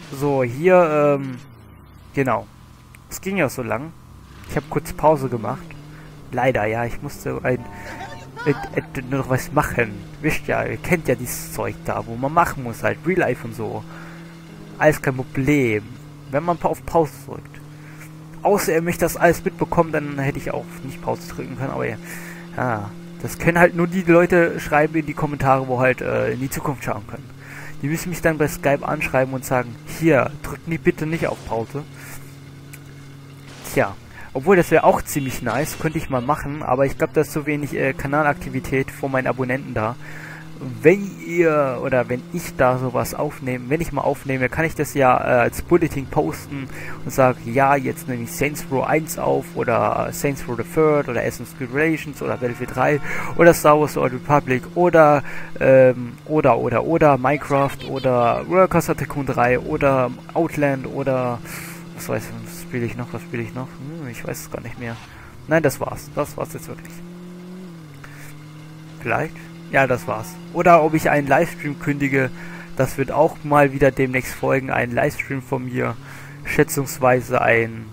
So, hier, genau. Es ging ja so lang. Ich habe kurz Pause gemacht. Leider, ja, ich musste noch was machen. Wisst ja, ihr kennt ja dieses Zeug da, wo man machen muss, halt Real Life und so. Alles kein Problem, wenn man auf Pause drückt. Außer er möchte das alles mitbekommen, dann hätte ich auch nicht Pause drücken können, aber ja, das können halt nur die Leute schreiben in die Kommentare, wo halt in die Zukunft schauen können. Die müssen mich dann bei Skype anschreiben und sagen, hier, drücken die bitte nicht auf Pause. Tja, obwohl das wäre auch ziemlich nice, könnte ich mal machen, aber ich glaube, da ist so wenig Kanalaktivität von meinen Abonnenten da. Wenn ihr, oder wenn ich da sowas aufnehme, wenn ich mal aufnehme, kann ich das ja als Bulletin posten und sage, ja, jetzt nehme ich Saints Row 1 auf, oder Saints Row the Third, oder Assassin's Creed Revelations, oder Battlefield 3, oder Star Wars The Old Republic, oder Minecraft, oder Rollercoaster Tycoon 3, oder Outland, oder, was spiele ich noch, ich weiß es gar nicht mehr. Nein, das war's jetzt wirklich. Vielleicht? Ja, das war's. Oder ob ich einen Livestream kündige, das wird auch mal wieder demnächst folgen. Ein Livestream von mir, schätzungsweise ein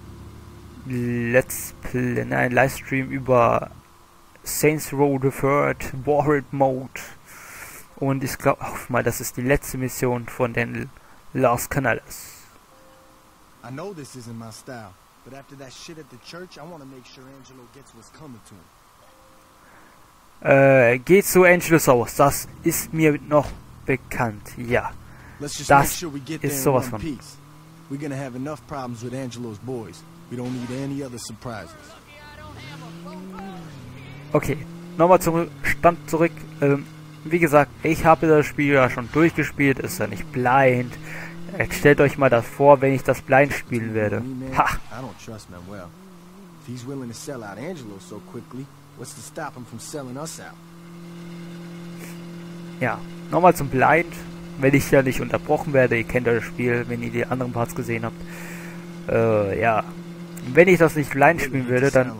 Livestream über Saints Row the Third Warrior Mode. Und ich glaube auch mal, das ist die letzte Mission von den Lost Canales. I know this isn't my style, but after that shit at the church, I want to make sure Angelo gets what's coming to him. Geht zu Angelus aus. Das ist mir noch bekannt. Ja. Das ist sowas von. We're gonna have enough problems with Angelo's boys. We don't need any other surprises. Okay, nochmal zum Stand zurück. Wie gesagt, ich habe das Spiel ja schon durchgespielt. Ist ja nicht blind. Stellt euch mal das vor, wenn ich das blind spielen werde. Ha! Ja, nochmal zum Blind, wenn ich ja nicht unterbrochen werde. Ihr kennt ja das Spiel, wenn ihr die anderen Parts gesehen habt. Ja. Wenn ich das nicht blind spielen würde, dann...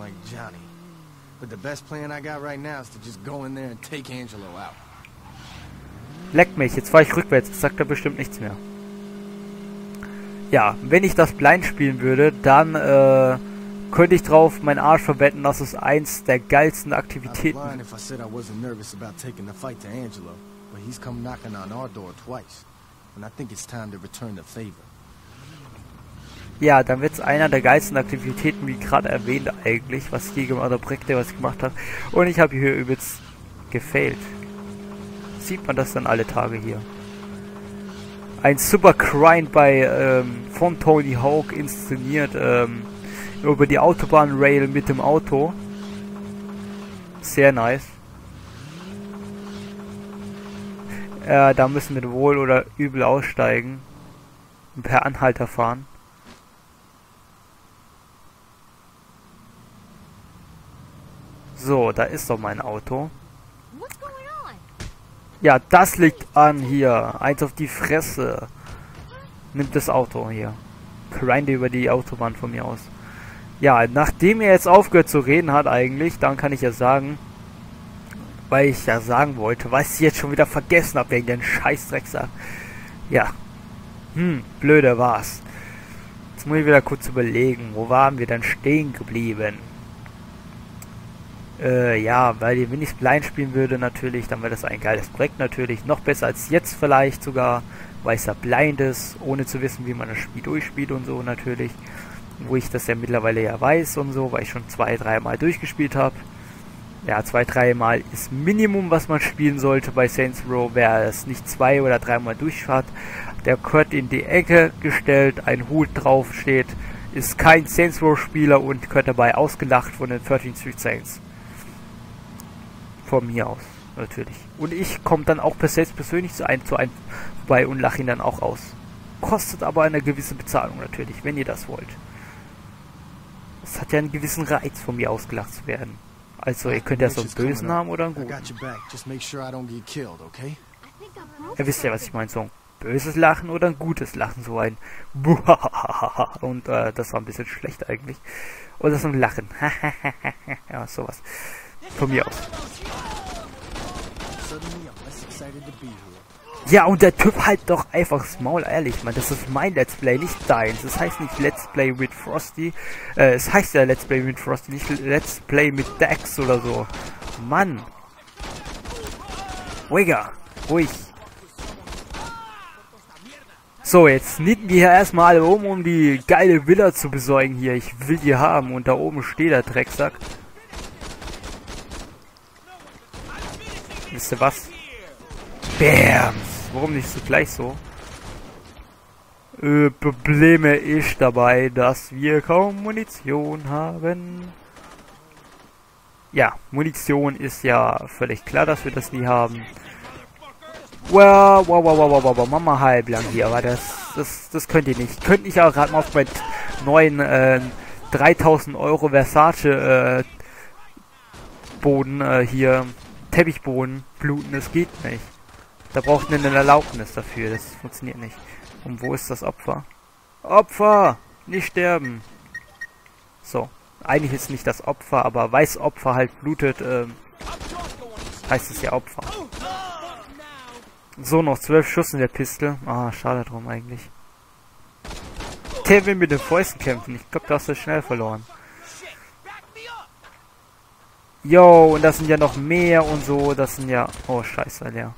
Leckt mich, jetzt fahre ich rückwärts, das sagt er bestimmt nichts mehr. Ja, wenn ich das blind spielen würde, dann könnte ich drauf meinen Arsch verwetten, dass es eins der geilsten Aktivitäten ist. Ja, dann wird es einer der geilsten Aktivitäten, wie gerade erwähnt eigentlich, was ich hier gemacht habe, Projekte, was ich gemacht habe. Und ich habe hier übelst gefailt. Sieht man das dann alle Tage hier. Ein super Grind von Tony Hawk inszeniert, über die Autobahnrail mit dem Auto. Sehr nice. Da müssen wir wohl oder übel aussteigen und per Anhalter fahren. So, da ist doch mein Auto. Ja, das liegt an hier. Eins auf die Fresse. Nimmt das Auto hier. Grinde über die Autobahn von mir aus. Ja, nachdem er jetzt aufgehört zu reden hat eigentlich, dann kann ich ja sagen, weil ich ja sagen wollte, was ich jetzt schon wieder vergessen habe wegen den Scheißdrecksack. Ja. Blöde war's. Jetzt muss ich wieder kurz überlegen, wo waren wir denn stehen geblieben? Ja, weil wenn ich es blind spielen würde natürlich, dann wäre das ein geiles Projekt natürlich. Noch besser als jetzt vielleicht sogar, weil es ja blind ist, ohne zu wissen, wie man das Spiel durchspielt und so natürlich. Wo ich das ja mittlerweile ja weiß und so, weil ich schon 2-3 Mal durchgespielt habe. Ja, 2-3 Mal ist Minimum, was man spielen sollte bei Saints Row. Wer es nicht 2 oder 3 Mal durch hat, der gehört in die Ecke gestellt, ein Hut drauf steht, ist kein Saints Row Spieler und gehört dabei ausgelacht von den 13th Street Saints. Von mir aus, natürlich. Und ich komme dann auch persönlich zu einem vorbei und lache ihn dann auch aus. Kostet aber eine gewisse Bezahlung natürlich, wenn ihr das wollt. Es hat ja einen gewissen Reiz, von mir ausgelacht zu werden. Also, ihr könnt ja so einen bösen haben oder einen guten. Ihr wisst ja, was ich meine, so ein böses Lachen oder ein gutes Lachen, so ein und das war ein bisschen schlecht eigentlich. Oder so ein Lachen. Ja, sowas. Von mir aus. Ja, und der Typ halt doch einfach das Maul, ehrlich, man. Das ist mein Let's Play, nicht deins. Das heißt nicht Let's Play with Frosty. Es heißt ja Let's Play with Frosty, nicht Let's Play mit Dax oder so. Mann. Ruhiger. Ruhig. So, jetzt nieten wir hier erstmal alle um die geile Villa zu besorgen hier. Ich will die haben. Und da oben steht der Drecksack. Wisst ihr was? Bams. Warum nicht so gleich so? Probleme ist dabei, dass wir kaum Munition haben. Ja, Munition ist ja völlig klar, dass wir das nie haben. Wow, mach mal halblang hier, aber das könnt ihr nicht. Könnt nicht auch gerade mal auf meinen neuen 3000 € Versace Boden hier, Teppichboden bluten, das geht nicht. Da braucht man eine Erlaubnis dafür, das funktioniert nicht. Und wo ist das Opfer? Opfer! Nicht sterben! So, eigentlich ist nicht das Opfer, aber weil das Opfer halt blutet, heißt es ja Opfer. So, noch 12 Schuss in der Pistole. Ah, schade drum eigentlich. Der will mit den Fäusten kämpfen. Ich glaube, da hast du schnell verloren. Yo, und das sind ja noch mehr und so. Das sind ja... Oh, scheiße, leer.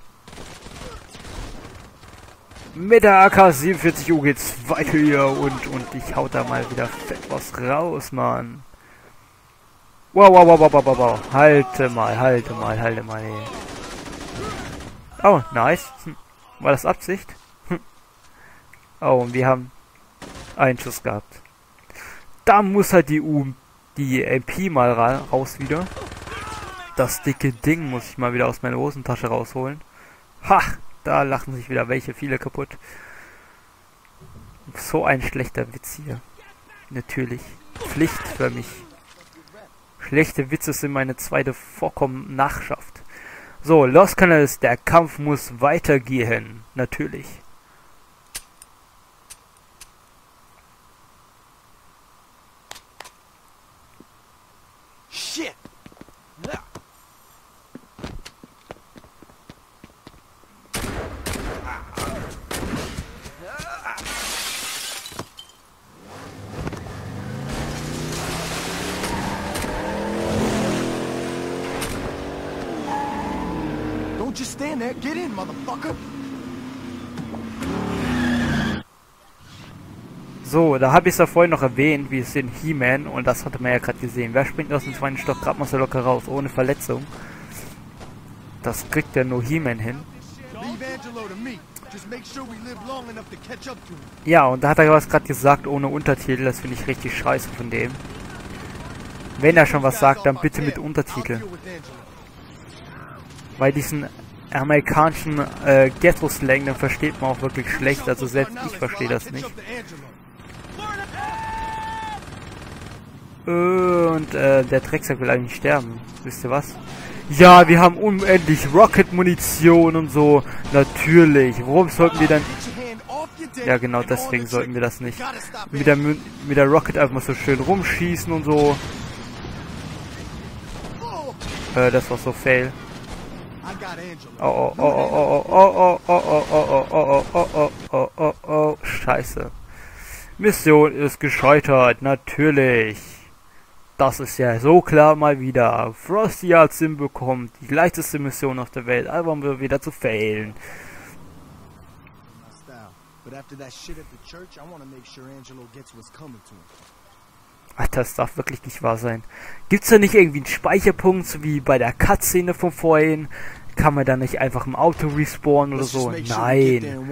Mit der AK-47 geht's weiter hier und ich hau da mal wieder fett was raus, Mann. Wow. Halte mal, ey. Oh, nice. War das Absicht? Oh, und wir haben einen Schuss gehabt. Da muss halt die MP mal raus wieder. Das dicke Ding muss ich mal wieder aus meiner Hosentasche rausholen. Ha! Da lachen sich wieder welche, viele kaputt. So ein schlechter Witz hier. Natürlich. Pflicht für mich. Schlechte Witze sind meine zweite Nachschaft. So, Los Canals, der Kampf muss weitergehen. Natürlich. Shit! Don't just stand there. Get in, motherfucker. So, da habe ich es ja vorhin noch erwähnt, wie es in He-Man, und das hatte man ja gerade gesehen. Wer springt aus dem zweiten Stock gerade mal so locker raus, ohne Verletzung? Das kriegt ja nur He-Man hin. Ja, und da hat er was gerade gesagt, ohne Untertitel. Das finde ich richtig scheiße von dem. Wenn er schon was sagt, dann bitte mit Untertitel. Weil diesen amerikanischen Ghetto-Slang, den versteht man auch wirklich schlecht. Also selbst ich verstehe das nicht. Und der Drecksack will eigentlich sterben. Wisst ihr was? Ja, wir haben unendlich Rocket-Munition und so. Natürlich. Warum sollten wir dann... Ja, genau deswegen sollten wir das nicht. Mit der Rocket einfach mal so schön rumschießen und so. Das war so fail. Oh, scheiße. Mission ist gescheitert, natürlich. Das ist ja so klar mal wieder. Frosty hat's hinbekommen, die leichteste Mission auf der Welt, einfach mal wieder zu failen. Ach, das darf wirklich nicht wahr sein. Gibt's da nicht irgendwie einen Speicherpunkt, so wie bei der Cutscene von vorhin? Kann man da nicht einfach im Auto respawnen oder so? Nein.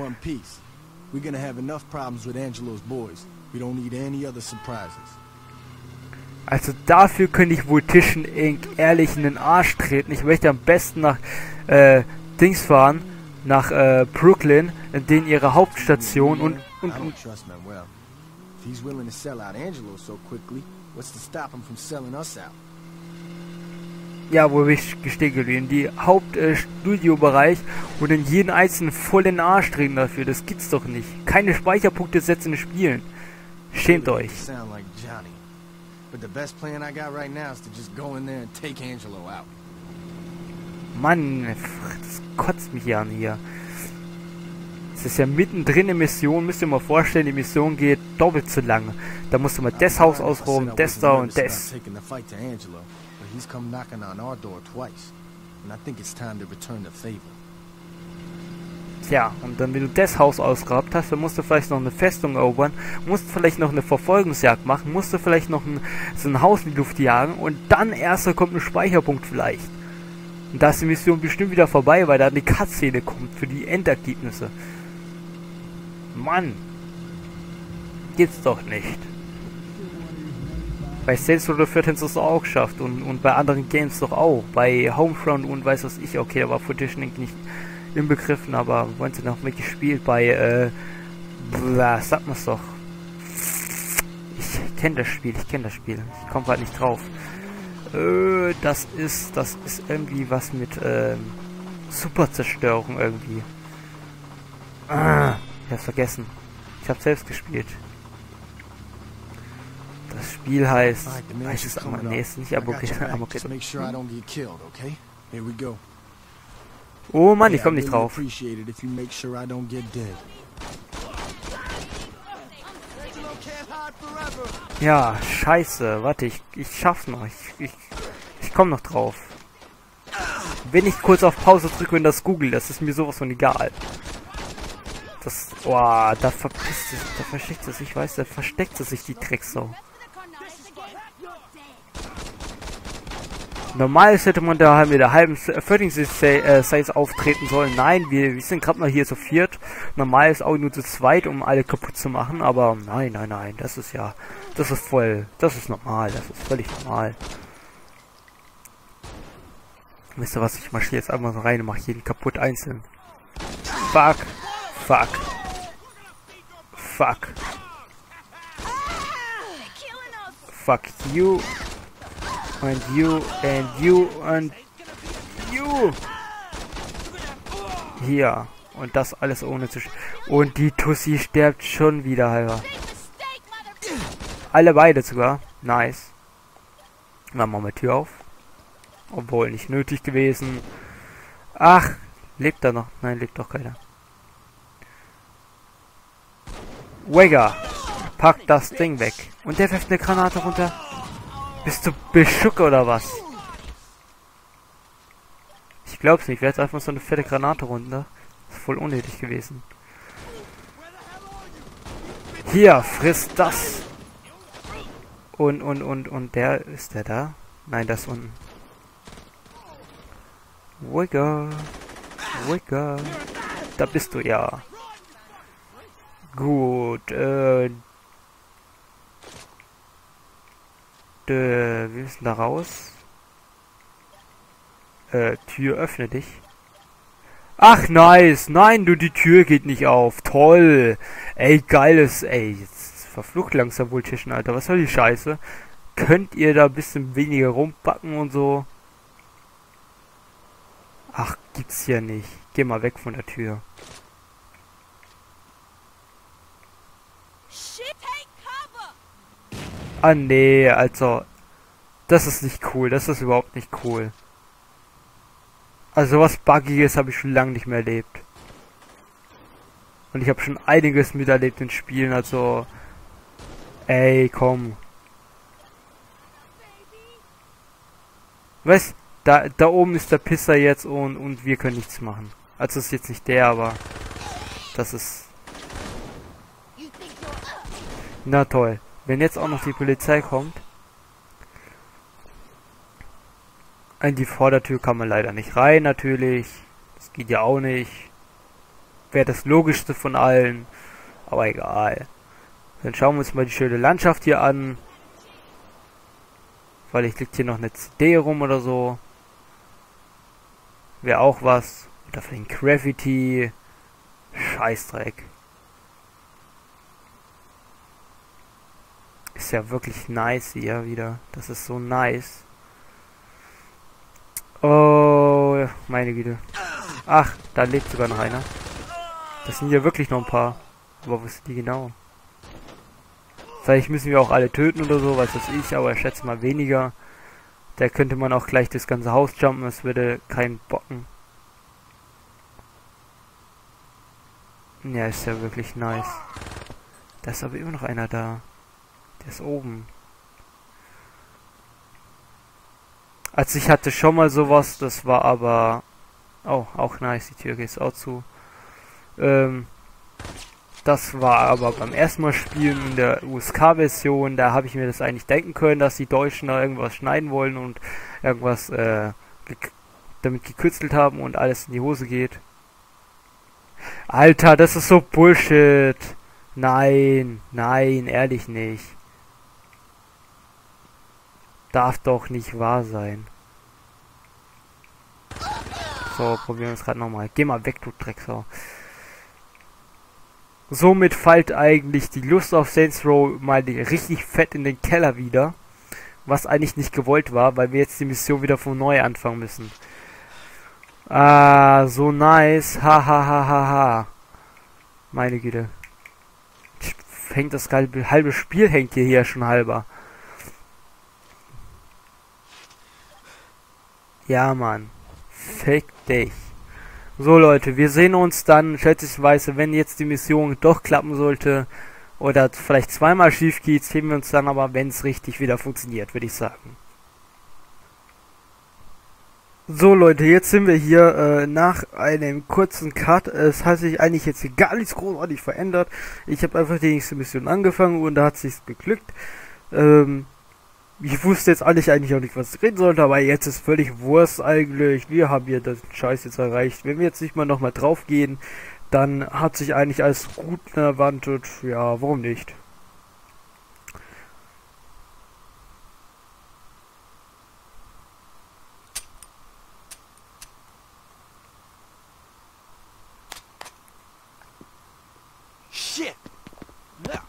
Also dafür könnte ich wohl Tischen Inc. ehrlich in den Arsch treten. Ich möchte am besten nach Dings fahren, nach Brooklyn, in denen ihre Hauptstation und ja, wo bin ich stehen geblieben? Die Hauptstudiobereich und in jeden einzelnen voll in den Arsch treten dafür. Das gibt's doch nicht. Keine Speicherpunkte setzen in Spielen. Schämt euch. Mann, das kotzt mich ja an hier. Es ist ja mittendrin in Mission, müsst ihr mal vorstellen, die Mission geht doppelt so lange. Da musste man das Haus ausräumen, das da und das. Tja, und dann, wenn du das Haus ausgeraubt hast, dann musst du vielleicht noch eine Festung erobern, musst vielleicht noch eine Verfolgungsjagd machen, musst du vielleicht noch so ein Haus in die Luft jagen und dann erst kommt ein Speicherpunkt vielleicht. Und da ist die Mission bestimmt wieder vorbei, weil da die Cutscene kommt für die Endergebnisse. Mann! Gibt's doch nicht. Bei Saints Row the 14 hast du es auch geschafft und bei anderen Games doch auch. Bei Homefront und weiß was ich, okay, da war Footage nicht inbegriffen, aber wollen sie noch mitgespielt bei, sag mal's doch. Ich kenne das Spiel. Ich komme halt nicht drauf. Das ist irgendwie was mit, Superzerstörung irgendwie. Ich hab's vergessen. Ich hab's selbst gespielt. Das Spiel heißt... Heißt es aber... Nee, ist nicht Armageddon. Oh Mann, ich komm nicht drauf. Ja, scheiße. Warte, ich schaff's noch. Ich komm noch drauf. Wenn ich kurz auf Pause drücke und das google, das ist mir sowas von egal. Das... Boah, da verpisst es... Da versteckt es sich, ich weiß, da versteckt es sich die Drecksau. Normal hätte man da halt mit der halben Size auftreten sollen. Nein, wir sind gerade mal hier zu viert. Normal ist auch nur zu zweit, um alle kaputt zu machen. Aber nein, das ist ja... Das ist normal. Das ist völlig normal. Wisst ihr was, ich marschiere jetzt einfach so rein und mache jeden kaputt einzeln. Fuck. Fuck you. And you, and you, and you. Hier. Und das alles ohne zu... Und die Tussi stirbt schon wieder, Alter. Alle beide sogar. Nice. Machen wir mal Tür auf. Obwohl, nicht nötig gewesen. Ach, lebt er noch? Nein, lebt doch keiner. Wegger. Pack das Ding weg. Und der wirft eine Granate runter. Bist du beschuckt oder was? Ich glaub's nicht. Wäre jetzt einfach so eine fette Granate runter. Ist voll unnötig gewesen. Hier, friss das. Und der... Ist der da? Nein, das unten. Wigger. Da bist du ja. Gut, wir müssen da raus. Tür, öffne dich. Ach, nice. Nein, du, die Tür geht nicht auf. Toll. Ey, geiles. Ey, jetzt verflucht langsam wohl Tischen, Alter. Was soll die Scheiße? Könnt ihr da ein bisschen weniger rumbacken und so? Ach, gibt's hier nicht. Geh mal weg von der Tür. Ah, nee, also... Das ist nicht cool. Das ist überhaupt nicht cool. Also was Buggiges habe ich schon lange nicht mehr erlebt. Und ich habe schon einiges miterlebt in Spielen, also... Ey, komm. Weißt, da oben ist der Pisser jetzt und wir können nichts machen. Also ist jetzt nicht der, aber... Das ist... Na toll. Wenn jetzt auch noch die Polizei kommt... In die Vordertür kann man leider nicht rein, natürlich. Das geht ja auch nicht. Wäre das Logischste von allen. Aber egal. Dann schauen wir uns mal die schöne Landschaft hier an. Vielleicht liegt hier noch eine CD rum oder so. Wäre auch was. Oder vielleicht ein Graffiti. Scheißdreck. Ist ja wirklich nice hier wieder. Das ist so nice. Oh, meine Güte. Ach, da lebt sogar noch einer. Das sind ja wirklich noch ein paar. Aber wo sind die genau? Vielleicht müssen wir auch alle töten oder so, was weiß ich, aber ich schätze mal weniger. Da könnte man auch gleich das ganze Haus jumpen, es würde keinen bocken. Ja, ist ja wirklich nice. Da ist aber immer noch einer da. Der ist oben. Also ich hatte schon mal sowas, das war aber... Oh, auch nice, die Tür geht auch zu. Das war aber beim ersten Mal spielen in der USK-Version, da habe ich mir das eigentlich denken können, dass die Deutschen da irgendwas schneiden wollen und irgendwas damit gekürzelt haben und alles in die Hose geht. Alter, das ist so Bullshit. Nein, nein, ehrlich nicht. Darf doch nicht wahr sein. So, probieren wir es gerade nochmal. Geh mal weg, du Drecksau. Somit fällt eigentlich die Lust auf Saints Row mal richtig fett in den Keller wieder. Was eigentlich nicht gewollt war, weil wir jetzt die Mission wieder von neu anfangen müssen. Ah, so nice. Ha ha ha ha ha. Meine Güte. Hängt das halbe Spiel hängt hier schon halber. Ja, Mann. Fick dich. So, Leute, wir sehen uns dann schätzungsweise, wenn jetzt die Mission doch klappen sollte oder vielleicht zweimal schief geht, sehen wir uns dann aber, wenn es richtig wieder funktioniert, würde ich sagen. So, Leute, jetzt sind wir hier nach einem kurzen Cut. Es hat sich eigentlich jetzt gar nichts großartig verändert. Ich habe einfach die nächste Mission angefangen und da hat es sich geglückt. Ich wusste jetzt eigentlich auch nicht, was ich reden sollte, aber jetzt ist völlig Wurst eigentlich. Wir haben hier den Scheiß jetzt erreicht. Wenn wir jetzt nicht mal nochmal drauf gehen, dann hat sich eigentlich alles gut erwartet. Ja, warum nicht? Shit! No.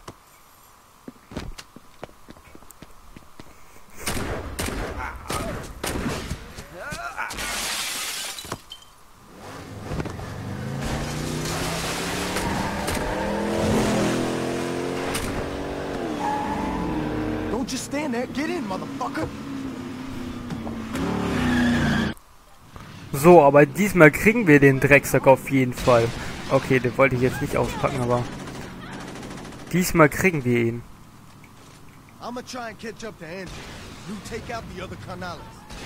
Don't just stand there. Get in, motherfucker. So, aber diesmal kriegen wir den Drecksack auf jeden Fall. Okay, den wollte ich jetzt nicht auspacken, aber diesmal kriegen wir ihn. I'ma try and catch up to Andrew. You take out the other Canales.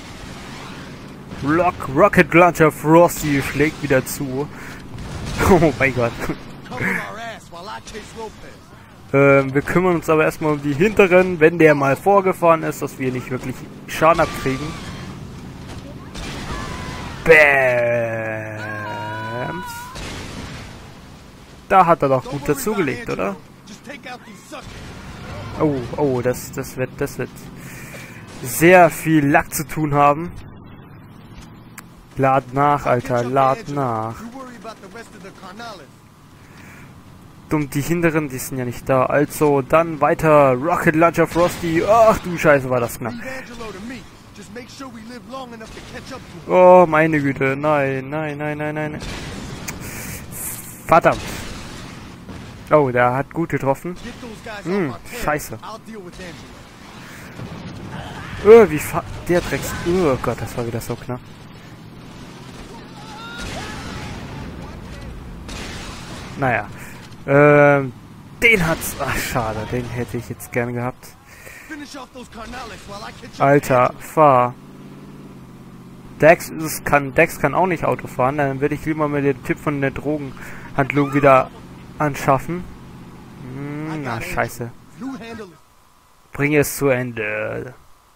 Rocket Launcher Frosty schlägt wieder zu. Oh mein Gott. Cover our ass while I chase Lopez. Wir kümmern uns aber erstmal um die hinteren, wenn der mal vorgefahren ist, dass wir nicht wirklich Schaden abkriegen. Bams. Da hat er doch gut dazugelegt, oder? Oh, oh, das wird sehr viel Lack zu tun haben. Lad nach, Alter, lad nach. Und die hinteren, die sind ja nicht da. Also, dann weiter. Rocket Launcher Frosty. Ach du Scheiße, war das knapp. Oh, meine Güte. Nein, nein, nein, nein, nein. Verdammt. Oh, der hat gut getroffen. Scheiße. Wie der Drecks... Oh Gott, das war wieder so knapp. Naja. Den hat's... Ach, schade. Den hätte ich jetzt gern gehabt. Alter, fahr. Dex kann auch nicht Auto fahren. Dann würde ich lieber mit dem Tipp von der Drogenhandlung wieder anschaffen. Na, scheiße. Bring es zu Ende.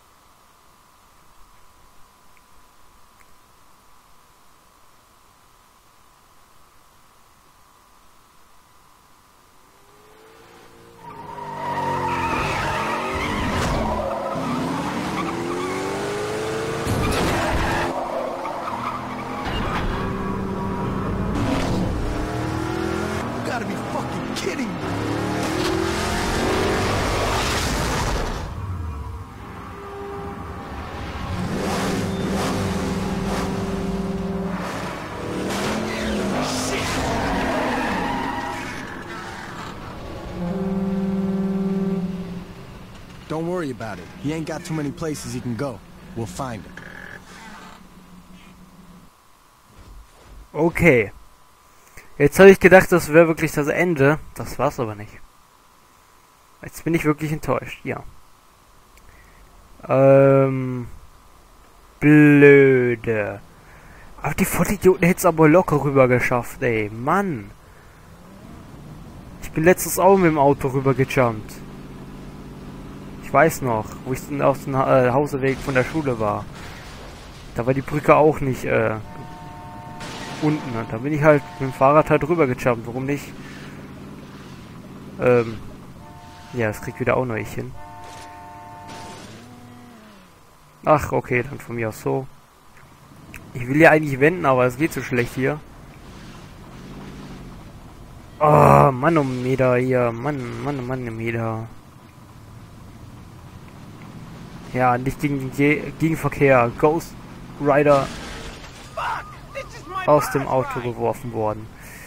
Don't worry about it. He ain't got too many places he can go. We'll find him. Okay. Jetzt habe ich gedacht, das wäre wirklich das Ende. Das war's aber nicht. Jetzt bin ich wirklich enttäuscht, ja. Blöde. Aber die Vollidioten hätten es aber locker rüber geschafft, ey. Mann. Ich bin letztens auch mit dem Auto rüber gejumpt. Ich weiß noch, wo ich dann auf dem Hauseweg von der Schule war. Da war die Brücke auch nicht unten. Und da bin ich halt mit dem Fahrrad halt rüber gejumpt. Warum nicht? Ja, das kriegt wieder auch noch ich hin. Ach, okay, dann von mir aus so. Ich will ja eigentlich wenden, aber es geht so schlecht hier. Oh, Manometer hier. Manometer. Ja, nicht gegen den Gegenverkehr. Ghost Rider aus dem Auto geworfen worden.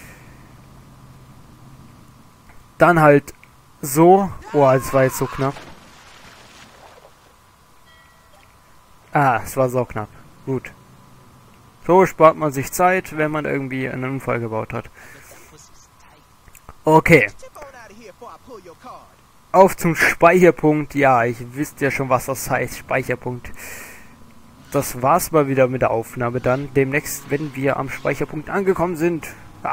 Dann halt so. Oh, das war jetzt so knapp. Ah, es war so knapp. Gut. So spart man sich Zeit, wenn man irgendwie einen Unfall gebaut hat. Okay. Auf zum Speicherpunkt. Ja, ich wisst ja schon, was das heißt. Speicherpunkt. Das war's mal wieder mit der Aufnahme dann. Demnächst, wenn wir am Speicherpunkt angekommen sind.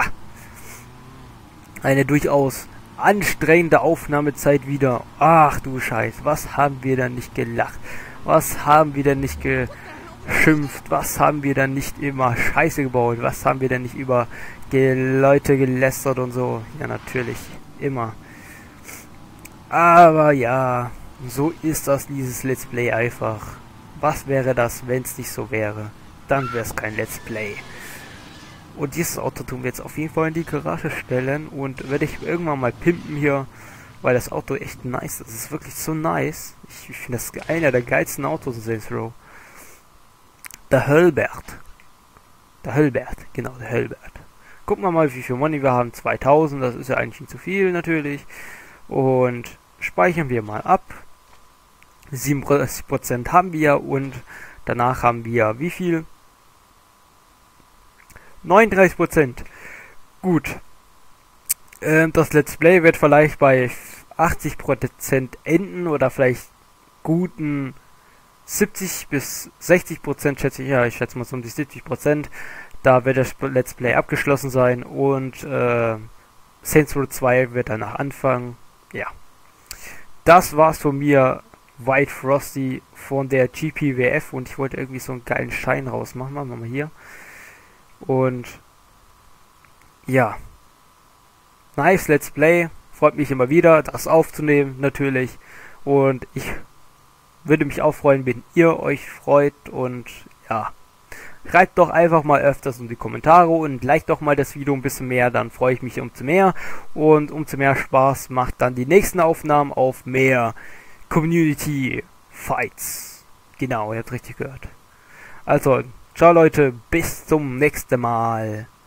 Eine durchaus anstrengende Aufnahmezeit wieder. Ach du Scheiß. Was haben wir denn nicht gelacht? Was haben wir denn nicht geschimpft? Was haben wir denn nicht immer Scheiße gebaut? Was haben wir denn nicht über Leute gelästert und so? Ja, natürlich. Immer. Aber ja, so ist das, dieses Let's Play einfach. Was wäre das, wenn es nicht so wäre? Dann wäre es kein Let's Play. Und dieses Auto tun wir jetzt auf jeden Fall in die Garage stellen und werde ich irgendwann mal pimpen hier, weil das Auto echt nice ist. Es ist wirklich so nice. Ich finde das einer der geilsten Autos in Saints Row. Der Hölbert. Der Hölbert, genau, der Hölbert. Gucken wir mal, wie viel Money wir haben. 2000, das ist ja eigentlich nicht zu viel natürlich. Und speichern wir mal ab. 37% haben wir und danach haben wir wie viel? 39%. Gut. Das Let's Play wird vielleicht bei 80% enden oder vielleicht guten 70 bis 60% schätze ich, ja, ich schätze mal so um die 70%. Da wird das Let's Play abgeschlossen sein und Saints Row 2 wird danach anfangen. Ja. Das war's von mir, White Frosty von der GPWF und ich wollte irgendwie so einen geilen Schein rausmachen. Machen wir mal hier. Und ja. Nice Let's Play. Freut mich immer wieder, das aufzunehmen, natürlich. Und ich würde mich auch freuen, wenn ihr euch freut. Und ja, schreibt doch einfach mal öfters in die Kommentare und liked doch mal das Video ein bisschen mehr. Dann freue ich mich umso mehr. Und umso mehr Spaß macht dann die nächsten Aufnahmen auf mehr Community Fights. Genau, ihr habt richtig gehört. Also, ciao Leute, bis zum nächsten Mal.